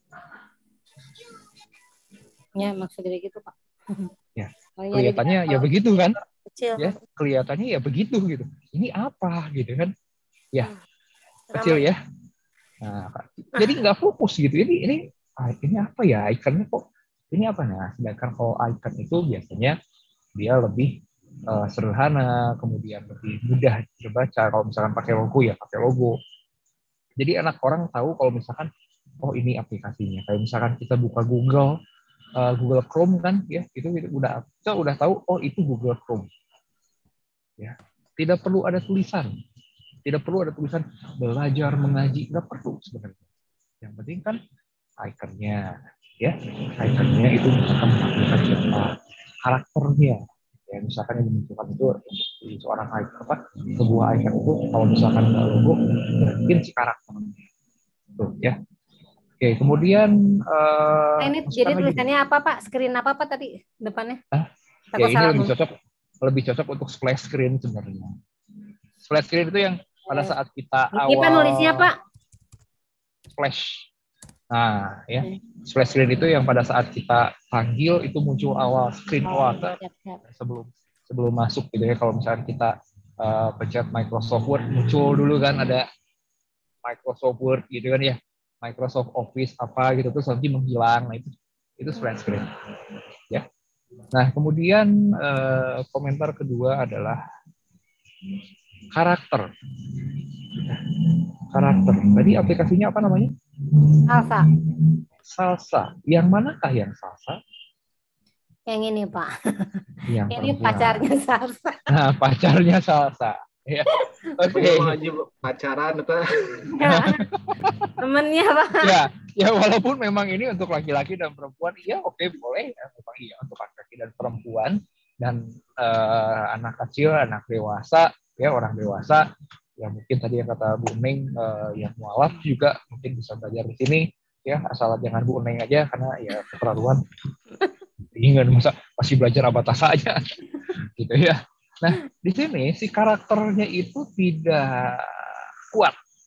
[SPEAKER 2] Ya, maksudnya gitu, Pak.
[SPEAKER 3] Ya, kelihatannya ya begitu kan? Ya, kelihatannya ya begitu gitu. Ini apa gitu kan? Ya, kecil ya. Nah, jadi nggak fokus gitu. Ini apa ya, ikonnya kok? Ini apa? Nah, sedangkan kalau icon itu biasanya dia lebih sederhana, kemudian lebih mudah dibaca. Kalau misalkan pakai logo ya pakai logo. Jadi anak orang tahu kalau misalkan oh ini aplikasinya. Kayak misalkan kita buka Google Chrome kan ya, kita udah tahu oh itu Google Chrome. Ya, tidak perlu ada tulisan. Tidak perlu ada tulisan belajar mengaji, nggak perlu sebenarnya. Yang penting kan ikonnya ya. Ikonnya itu misalkan menampilkan siapa karakternya. Ya, misalkan yang dimunculkan itu seorang sebuah icon itu kalau misalkan logo mungkin si karakternya. Tuh ya. Oke, kemudian
[SPEAKER 2] ini jadi tulisannya apa Pak? Screen apa Pak tadi depannya?
[SPEAKER 3] Ya ini lebih cocok untuk splash screen sebenarnya. Splash screen itu yang pada saat kita awal.
[SPEAKER 2] Ini nulisnya Pak?
[SPEAKER 3] Splash. Nah, ya. Splash screen itu yang pada saat kita panggil itu muncul awal screen awal sebelum masuk gitu ya. Kalau misalnya kita pencet Microsoft Word muncul dulu kan ada Microsoft Word gitu kan ya. Microsoft Office apa gitu terus nanti menghilang. Nah itu splash screen. Ya. Nah, kemudian komentar kedua adalah karakter. Tadi aplikasinya apa namanya?
[SPEAKER 2] Salsa.
[SPEAKER 3] Yang manakah yang salsa?
[SPEAKER 2] Yang ini, Pak.
[SPEAKER 3] Yang
[SPEAKER 2] ini pacarnya salsa.
[SPEAKER 3] Nah, pacarnya salsa. Ya. Oke.
[SPEAKER 5] Pacaran itu.
[SPEAKER 2] Temennya, Pak.
[SPEAKER 3] Ya walaupun memang ini untuk laki-laki dan perempuan, iya oke, boleh ya, memang iya untuk laki-laki dan perempuan dan anak kecil, anak dewasa, ya orang dewasa, ya mungkin tadi yang kata Bu Neng yang mualaf juga mungkin bisa belajar di sini, ya asal jangan Bu Neng aja karena ya keterlaluan, ingat masa masih belajar abatasa aja, gitu ya. Nah di sini si karakternya itu tidak kuat.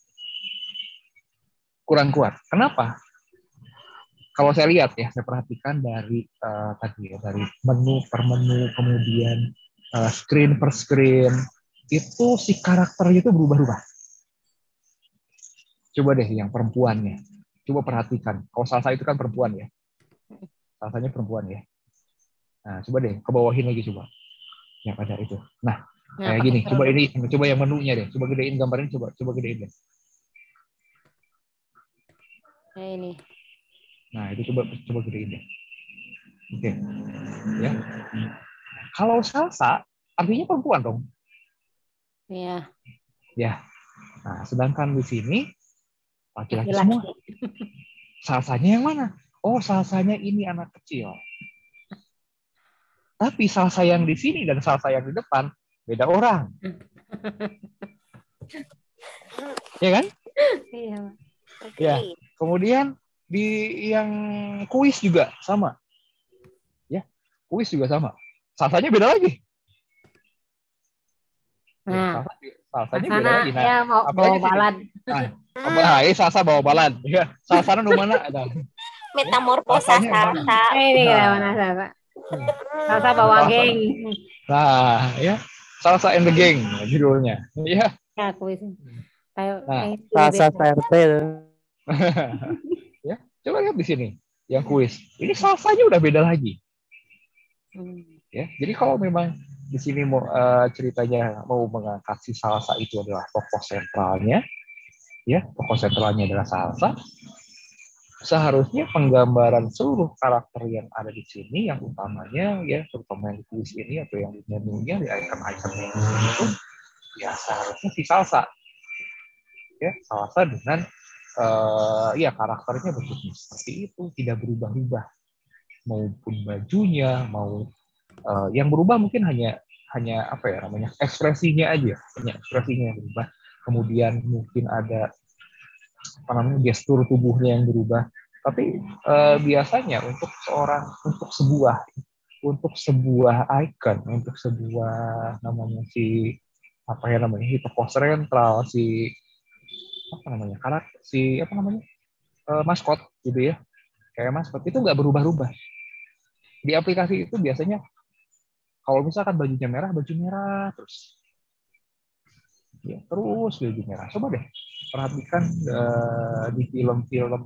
[SPEAKER 3] Kurang kuat. Kenapa? Kalau saya lihat ya, saya perhatikan dari dari menu per menu, kemudian screen per screen, itu si karakternya itu berubah-ubah. Coba deh yang perempuannya, coba perhatikan. Kalau salsa itu kan perempuan ya, salsanya perempuan ya. Nah, coba deh ke bawahin lagi coba, yang ada itu. Nah, kayak gini. Coba yang menunya deh. Coba gedein gambarnya, coba gedein deh.
[SPEAKER 2] Nah, ini.
[SPEAKER 3] Nah, itu coba gedein deh. Oke. Ya. Kalau salsa artinya perempuan dong.
[SPEAKER 2] Iya.
[SPEAKER 3] Ya. Nah, sedangkan di sini laki-laki semua. Salsanya yang mana? Oh, salsanya ini anak kecil. Tapi salsa yang di sini dan salsa yang di depan beda orang. Ya kan?
[SPEAKER 2] Iya.
[SPEAKER 3] Ya. Kemudian Di yang kuis juga sama. Ya, kuis juga sama. Salsanya beda lagi.
[SPEAKER 2] Nah,
[SPEAKER 3] salsanya beda lagi. Nah,
[SPEAKER 2] ya mau bawa balad.
[SPEAKER 3] Salsa bawa balad. Ya, salsanya di mana? Ada.
[SPEAKER 9] Metamorfosa salsa.
[SPEAKER 2] Ini mana salsa? Salsa bawa geng.
[SPEAKER 3] Nah, ya. Salsa and the Gang judulnya. Ya.
[SPEAKER 2] Ya, kuis.
[SPEAKER 4] Salsa PRT.
[SPEAKER 3] Ya, coba lihat di sini yang kuis. Ini salsanya udah beda lagi. Ya, jadi kalau memang di sini mau ceritanya mau mengangkat si salsa itu adalah tokoh sentralnya, ya, tokoh sentralnya adalah salsa. Seharusnya penggambaran seluruh karakter yang ada di sini, yang utamanya ya, terutama yang di kuis ini atau yang di menunya, di icon-iconnya itu, ya seharusnya si salsa, ya salsa dengan ya karakternya bentuknya seperti itu, tidak berubah-ubah, maupun bajunya, mau yang berubah mungkin hanya apa ya namanya, ekspresinya aja, hanya ekspresinya yang berubah. Kemudian mungkin ada apa namanya, gestur tubuhnya yang berubah. Tapi biasanya untuk sebuah icon, untuk sebuah namanya si apa ya namanya, si tokoh sentral, si apa namanya, karakter, si apa namanya, maskot gitu ya, kayak maskot itu nggak berubah-ubah. Di aplikasi itu biasanya kalau misalkan bajunya merah, baju merah terus. Ya, terus baju merah. Coba deh perhatikan di film-film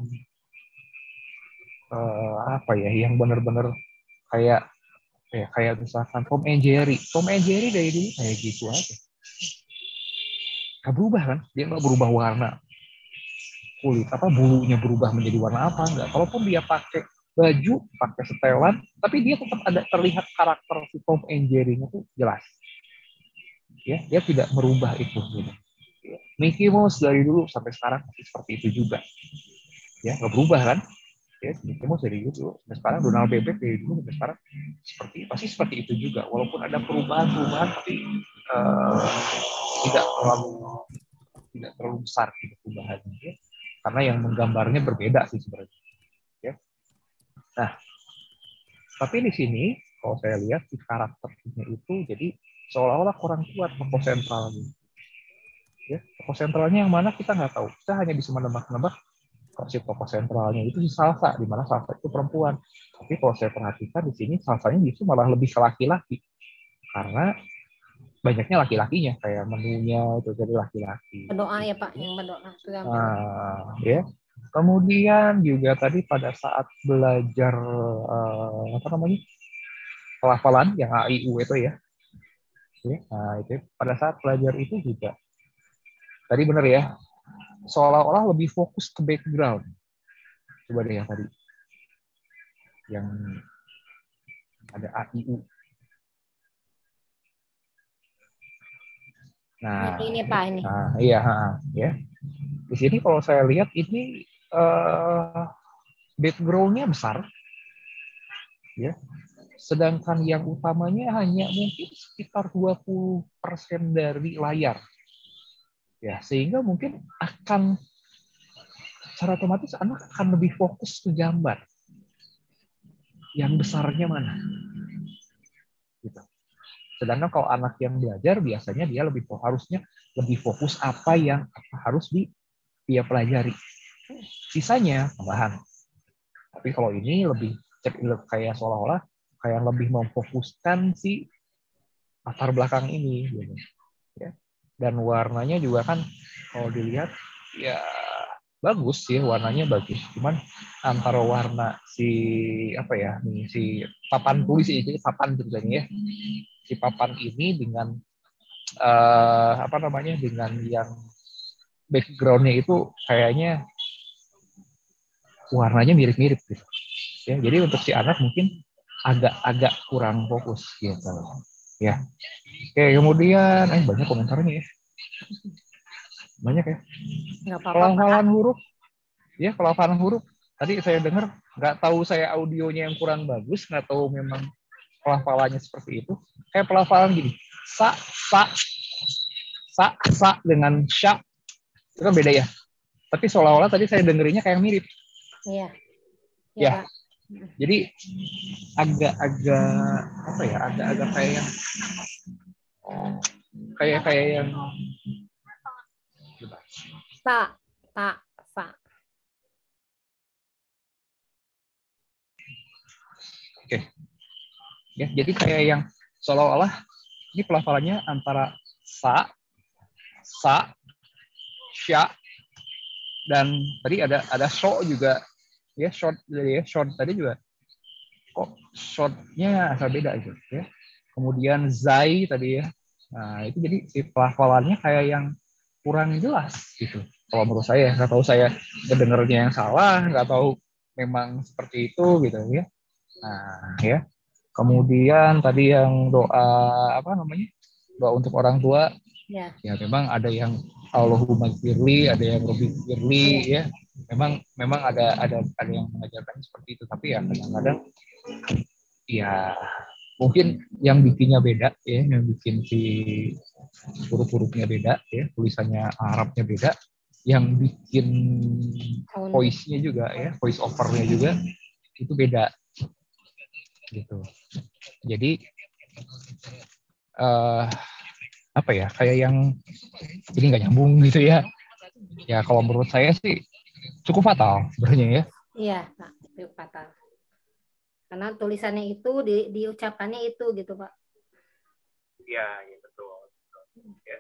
[SPEAKER 3] apa ya, yang benar-benar kayak misalkan Tom and Jerry. Tom and Jerry dari dulu kayak gitu aja. Gak berubah kan? Dia nggak berubah warna kulit, apa bulunya berubah menjadi warna apa enggak. Kalaupun dia pakai baju, pakai setelan, tapi dia tetap ada terlihat karakter si Tom and Jerry-nya tuh jelas. Ya, dia tidak merubah itu gitu. Mickey Mouse dari dulu sampai sekarang masih seperti itu juga. Ya, nggak berubah kan? Ya, Mickey Mouse dari dulu sampai sekarang, Donald Bebek dari dulu sampai sekarang pasti seperti itu juga. Walaupun ada perubahan, tapi tidak terlalu besar gitu perubahannya. Ya. Karena yang menggambarnya berbeda sih sebenarnya. Ya. Nah, tapi di sini kalau saya lihat si karakternya itu jadi seolah-olah kurang kuat tokoh sentralnya. Ya, tokoh sentralnya yang mana kita nggak tahu. Kita hanya bisa menebak-nebak kalau si tokoh sentralnya itu si Salsa, di mana Salsa itu perempuan. Tapi kalau saya perhatikan di sini Salsanya justru malah lebih ke laki-laki. Karena banyaknya laki-lakinya, kayak menunya itu jadi laki-laki.
[SPEAKER 2] Berdoa ya Pak, yang berdoa.
[SPEAKER 3] Ya. Kemudian juga tadi pada saat belajar apa namanya, pelafalan yang A I U itu ya. Nah itu pada saat belajar itu juga tadi benar ya, seolah-olah lebih fokus ke background. Coba deh yang tadi yang ada A I U. Nah
[SPEAKER 2] ini Pak ini.
[SPEAKER 3] Nah iya ya. Di sini kalau saya lihat ini background-nya besar, ya. Sedangkan yang utamanya hanya mungkin sekitar 20% dari layar. Ya, sehingga mungkin akan secara otomatis anak akan lebih fokus ke gambar. Yang besarnya mana? Gitu. Sedangkan kalau anak yang belajar biasanya dia harusnya lebih fokus apa yang harus dia pelajari. Sisanya tambahan. Tapi kalau ini lebih kayak seolah-olah kayak lebih memfokuskan si latar belakang ini, gitu. Ya. Dan warnanya juga kan kalau dilihat ya bagus sih, warnanya bagus. Cuman antara warna si apa ya, si papan tulis ini, papan ceritanya ya, si papan ini dengan apa namanya, dengan yang backgroundnya itu kayaknya warnanya mirip-mirip gitu. Ya, jadi untuk si anak mungkin agak kurang fokus gitu. Ya. Oke, kemudian banyak komentarnya ya. Banyak ya. Pelafalan huruf. Ya, pelafalan huruf. Tadi saya dengar, nggak tahu saya audionya yang kurang bagus, nggak tahu memang pelafalannya seperti itu. Kayak pelafalan gini. Sa dengan sya. Itu kan beda ya. Tapi seolah-olah tadi saya dengerinnya kayak mirip.
[SPEAKER 2] Iya.
[SPEAKER 3] Ya.
[SPEAKER 2] Pak.
[SPEAKER 3] Jadi agak-agak apa ya? Agak-agak kayak yang
[SPEAKER 2] Pak.
[SPEAKER 3] Oke. Ya, jadi kayak yang seolah-olah ini pelafalannya antara sa, sya, dan tadi ada so juga. Ya, short tadi juga. Kok shortnya asal beda gitu ya. Kemudian zai tadi ya. Nah, itu jadi si pelafalannya kayak yang kurang jelas gitu. Kalau menurut saya, nggak tahu saya kedengarnya yang salah, nggak tahu memang seperti itu gitu ya. Nah, ya. Kemudian tadi yang doa apa namanya? Doa untuk orang tua.
[SPEAKER 2] Ya.
[SPEAKER 3] Ya memang ada yang Allahumma firli, ada yang Robbi firli ya. Memang ada yang mengajarkan seperti itu, tapi ya kadang-kadang ya mungkin yang bikinnya beda ya, yang bikin si huruf-hurufnya beda ya, tulisannya Arabnya beda, yang bikin voice-nya juga ya, voice over-nya juga itu beda gitu. Jadi apa ya, kayak yang jadi nggak nyambung gitu ya. Ya kalau menurut saya sih cukup fatal sebenarnya ya.
[SPEAKER 2] Iya, Pak, cukup fatal. Karena tulisannya itu diucapannya itu gitu, Pak.
[SPEAKER 3] Iya, ya, betul. Ya.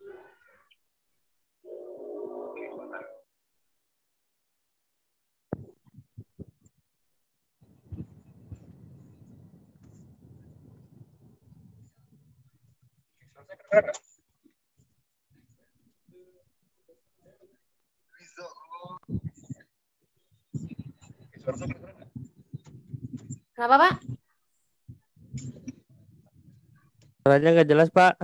[SPEAKER 2] Kenapa, Pak?
[SPEAKER 4] Suaranya nggak jelas, Pak.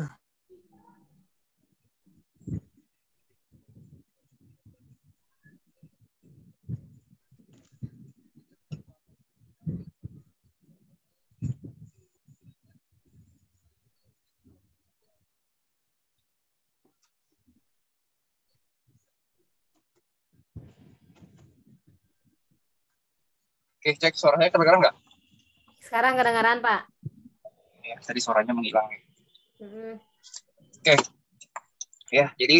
[SPEAKER 3] Oke, cek suaranya kedengaran nggak?
[SPEAKER 2] Sekarang kedengaran, Pak.
[SPEAKER 3] Ya, tadi suaranya menghilang.
[SPEAKER 2] Oke.
[SPEAKER 3] Ya, jadi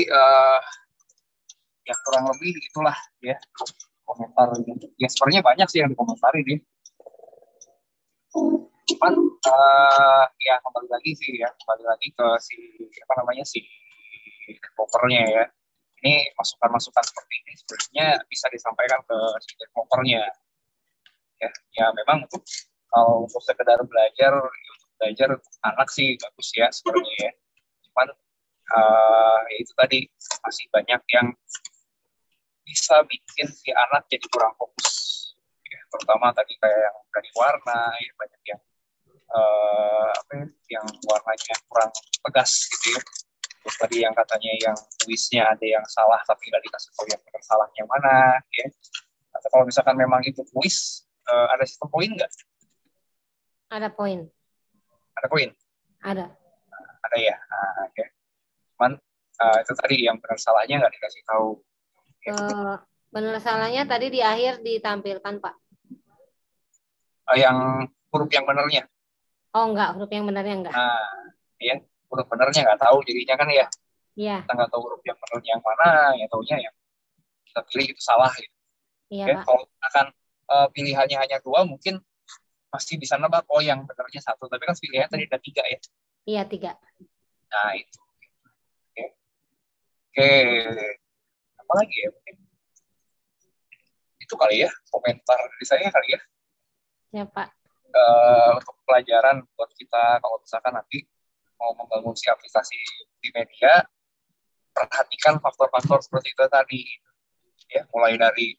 [SPEAKER 3] ya kurang lebih itulah ya komentar. Ya sebenarnya banyak sih yang dikomentari dia. Cuman ya kembali lagi ke si apa namanya si developernya ya. Ini masukan-masukan seperti ini sebenarnya bisa disampaikan ke si developernya. Ya memang kalau untuk sekedar belajar anak sih bagus ya sebenarnya ya. Cuman ya itu tadi masih banyak yang bisa bikin si anak jadi kurang fokus ya, terutama tadi kayak yang dari warna ya, banyak yang yang warnanya kurang tegas gitu ya. Terus tadi yang katanya yang tulisnya ada yang salah tapi nggak dikasih tahu yang benar salahnya yang mana ya. Atau kalau misalkan memang itu tulis ada sistem poin nggak?
[SPEAKER 2] Ada poin.
[SPEAKER 3] Ada poin? Ada ya. Nah, ya. Cuman itu tadi yang benar salahnya nggak dikasih tahu.
[SPEAKER 2] Benar salahnya tadi di akhir ditampilkan, Pak.
[SPEAKER 3] Yang huruf yang benarnya?
[SPEAKER 2] Oh enggak, huruf yang benarnya enggak.
[SPEAKER 3] Nah, ya huruf benarnya nggak tahu jadinya kan ya.
[SPEAKER 2] Iya.
[SPEAKER 3] Kita nggak tahu huruf yang benarnya yang mana, ya taunya yang kita pilih itu salah gitu.
[SPEAKER 2] Iya,
[SPEAKER 3] Ya,
[SPEAKER 2] Pak.
[SPEAKER 3] kalau akan pilihannya hanya 2 mungkin masih bisa nebak yang benarnya 1, tapi kan pilihannya tadi ada 3 ya.
[SPEAKER 2] Iya, 3.
[SPEAKER 3] Nah itu. Oke. Apa lagi ya? Itu kali ya komentar dari saya kali ya.
[SPEAKER 2] Ya, Pak.
[SPEAKER 3] Untuk pelajaran buat kita kalau misalkan nanti mau membangun si aplikasi di media, perhatikan faktor-faktor seperti itu tadi. Ya, mulai dari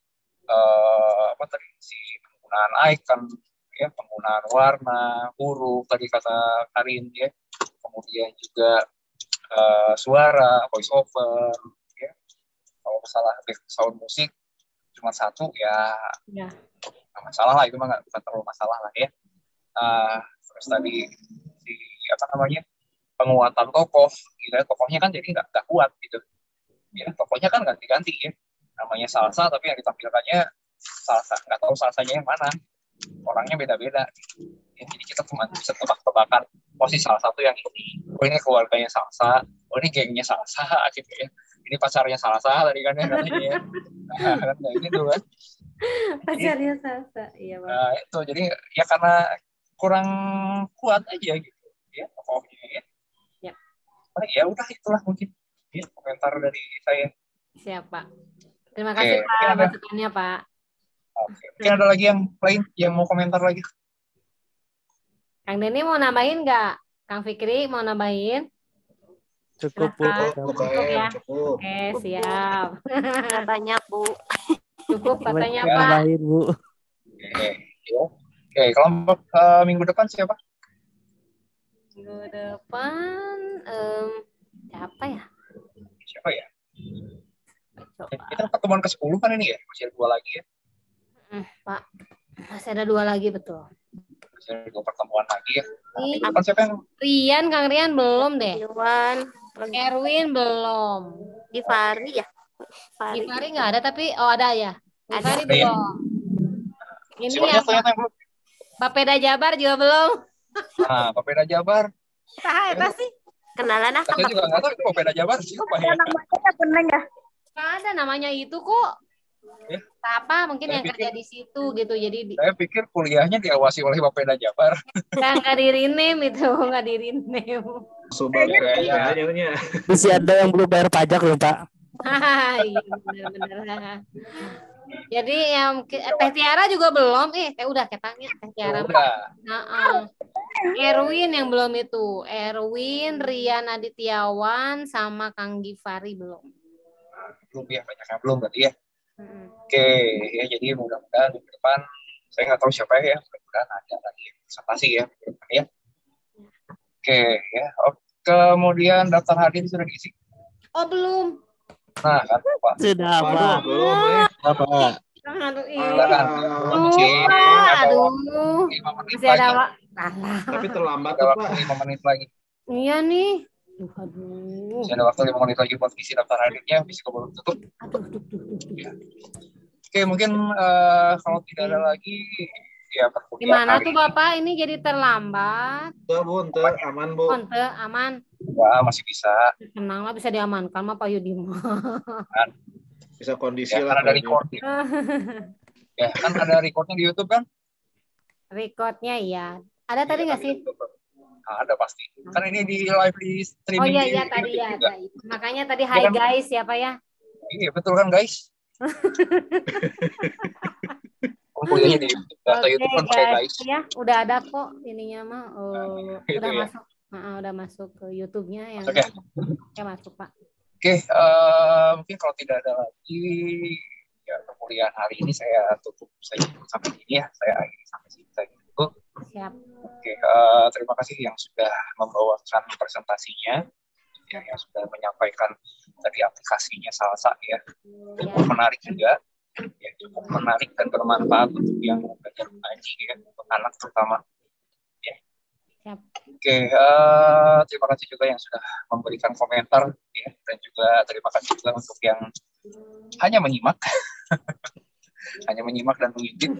[SPEAKER 3] si penggunaan icon, ya, penggunaan warna, huruf tadi kata Karin ya, kemudian juga suara, voice over, ya. Kalau masalah sound musik cuma 1 ya, nggak masalah lah, itu mah bukan terlalu masalah lah ya. Terus tadi si penguatan tokoh, gitu, tokohnya kan jadi nggak kuat gitu, ya tokohnya kan ganti-ganti ya, namanya salsa tapi yang ditampilkannya salsa, nggak tahu salsanya yang mana, orangnya beda-beda. Ya, jadi kita cuma bisa tebak-tebakan, oh si salsa tuh yang ini, oh ini keluarganya salsa, oh ini gengnya salsa, gitu ya. Ini pacarnya salsa tadi kan ya katanya ya. Kan kayak gitu kan.
[SPEAKER 2] Pacarnya salsa, iya Pak.
[SPEAKER 3] Nah itu jadi ya karena kurang kuat aja gitu ya pokoknya ya.
[SPEAKER 2] Ya.
[SPEAKER 3] Ya udah itulah mungkin ya, komentar dari saya.
[SPEAKER 2] Siapa? Terima kasih Pak masukannya Pak.
[SPEAKER 3] Oke. Mungkin ada lagi yang lain yang mau komentar lagi?
[SPEAKER 2] Kang Denny mau nambahin nggak? Kang Fikri mau nambahin?
[SPEAKER 4] Cukup Bu.
[SPEAKER 2] Cukup ya.
[SPEAKER 5] Cukup.
[SPEAKER 2] Oke siap.
[SPEAKER 9] Banyak Bu.
[SPEAKER 2] Cukup katanya
[SPEAKER 4] Banyak
[SPEAKER 2] Pak.
[SPEAKER 4] nambahin, Bu.
[SPEAKER 3] Oke, kelompok minggu depan siapa?
[SPEAKER 2] Minggu depan siapa ya?
[SPEAKER 3] Siapa ya? Kita pertemuan ke-10 kan ini ya? Masih ada 2 lagi ya?
[SPEAKER 2] Pak, masih ada 2 lagi betul.
[SPEAKER 3] Masih ada 2 pertemuan lagi ya?
[SPEAKER 2] Minggu
[SPEAKER 3] depan siapa yang?
[SPEAKER 2] Rian, Kang Rian belum deh.
[SPEAKER 9] Iwan,
[SPEAKER 2] Erwin belum.
[SPEAKER 9] Givari ya?
[SPEAKER 2] Givari nggak ada tapi ada ya. Givari belum. Ini
[SPEAKER 3] Siapa
[SPEAKER 2] yang
[SPEAKER 3] belum?
[SPEAKER 2] Bapeda Jabar juga belum.
[SPEAKER 3] Nah, Bapeda Jabar.
[SPEAKER 2] Nah, itu sih.
[SPEAKER 9] Kenalan ah.
[SPEAKER 3] Saya juga nggak tahu itu Bapeda Jabar siapa ya?
[SPEAKER 2] Nggak ada namanya itu kok.
[SPEAKER 3] Ya.
[SPEAKER 2] Apa mungkin
[SPEAKER 3] Saya
[SPEAKER 2] yang kerja di situ gitu. Jadi
[SPEAKER 3] saya pikir kuliahnya diawasi oleh Bapeda Jabar.
[SPEAKER 2] nggak di rename itu, nggak di rename.
[SPEAKER 5] Sobat kayaknya.
[SPEAKER 4] Masih ada yang belum bayar pajak loh Pak.
[SPEAKER 2] Iya benar-benar. Jadi yang Teh Tiara juga belum. Udah ketanya Teh Tiara. Erwin yang belum itu. Erwin, Rian Adityawan sama Kang Givari belum.
[SPEAKER 3] Belum ya, banyaknya belum berarti ya. Oke, ya jadi mudah-mudahan di depan saya nggak tahu siapa ya, mudah-mudahan ada lagi presentasi ya, ya. Oke, ya. Kemudian daftar hadir sudah diisi.
[SPEAKER 2] Oh belum.
[SPEAKER 3] Nah, kan Pak.
[SPEAKER 4] Sudah Pak.
[SPEAKER 5] Belum.
[SPEAKER 4] Apa?
[SPEAKER 2] Aduh,
[SPEAKER 3] masih ada
[SPEAKER 5] Tapi terlambat
[SPEAKER 3] ada
[SPEAKER 5] Pak.
[SPEAKER 3] waktu 5 menit lagi.
[SPEAKER 2] Iya nih. Aduh.
[SPEAKER 3] Masih ada waktu 5 menit lagi buat isi daftar hadirnya, bisa keburu tutup. Ya. Oke, mungkin kalau tidak ada lagi ya perkuliahan.
[SPEAKER 2] Gimana tuh Bapak ini jadi terlambat?
[SPEAKER 5] Bu, aman Bu.
[SPEAKER 2] Aman.
[SPEAKER 3] Ya, masih bisa.
[SPEAKER 2] Tenang lah, bisa diamankan mah Pak Yudi.
[SPEAKER 5] Bisa kondisi
[SPEAKER 3] ya,
[SPEAKER 5] lah.
[SPEAKER 3] Kan ada record ya. Ya, kan ada recordnya di YouTube kan?
[SPEAKER 2] Recordnya iya. Ada tadi nggak sih?
[SPEAKER 3] Ada pasti. Kan ini di live di streaming.
[SPEAKER 2] Oh iya tadi ya. Makanya tadi hi
[SPEAKER 3] kan?
[SPEAKER 2] Guys siapa ya?
[SPEAKER 3] Iya betul kan guys. Kuliahnya di data YouTube kan pakai guys.
[SPEAKER 2] Ya, udah ada kok ininya mah.
[SPEAKER 3] Gitu
[SPEAKER 2] udah
[SPEAKER 3] ya?
[SPEAKER 2] masuk. Udah masuk ke YouTube-nya yang
[SPEAKER 3] Oke.
[SPEAKER 2] Masuk Pak.
[SPEAKER 3] Oke, mungkin kalau tidak ada lagi ya perkuliahan hari ini saya tutup saja sampai sini ya. Saya akhiri sampai sini saja dulu.
[SPEAKER 2] Siap.
[SPEAKER 3] Oke, terima kasih yang sudah membawakan presentasinya, yang sudah menyampaikan tadi aplikasinya Salsa ya. Cukup menarik juga, ya, cukup menarik dan bermanfaat untuk yang belajar mengaji ya, untuk anak terutama. Ya.
[SPEAKER 2] Siap.
[SPEAKER 3] Oke, terima kasih juga yang sudah memberikan komentar ya, dan juga terima kasih juga untuk yang hanya menyimak, hanya menyimak dan mengintip.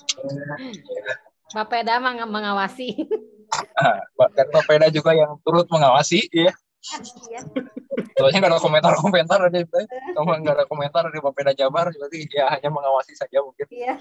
[SPEAKER 2] Bapeda mengawasi.
[SPEAKER 3] Dan Bapeda juga yang turut mengawasi ya. Soalnya nggak ada komentar-komentar ada, kalau nggak ada komentar dari Bapeda Jabar, berarti ya hanya mengawasi saja mungkin.
[SPEAKER 2] Iya.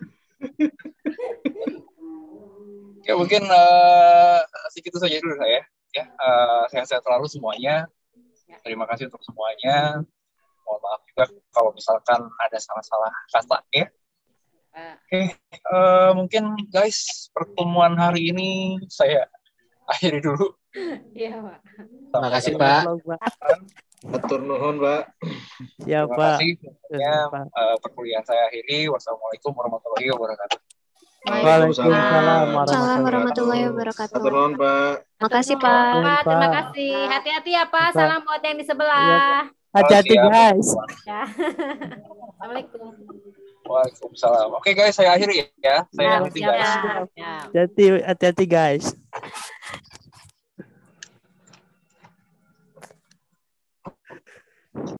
[SPEAKER 3] Ya mungkin segitu saja dulu saya. Ya, sehat-sehat selalu semuanya. Terima kasih untuk semuanya. Mohon maaf juga kalau misalkan ada salah-salah kata ya. Oke, mungkin guys pertemuan hari ini saya akhiri dulu.
[SPEAKER 2] Iya Pak.
[SPEAKER 5] Terima kasih Pak. Atur nuhun Pak.
[SPEAKER 4] Ya
[SPEAKER 3] Terima
[SPEAKER 4] Pak.
[SPEAKER 3] kasih. Perkuliahan saya akhiri. Wassalamualaikum warahmatullahi wabarakatuh.
[SPEAKER 4] Waalaikumsalam
[SPEAKER 7] warahmatullahi wabarakatuh.
[SPEAKER 5] Atur nuhun Pak.
[SPEAKER 7] Makasih Pak.
[SPEAKER 2] Terima kasih. Hati-hati ya Pak. Salam buat yang di sebelah.
[SPEAKER 4] Hati-hati guys.
[SPEAKER 2] Ya. Assalamualaikum.
[SPEAKER 3] Waalaikumsalam. Oke guys, saya akhiri ya. Saya nanti guys.
[SPEAKER 4] Hati-hati guys.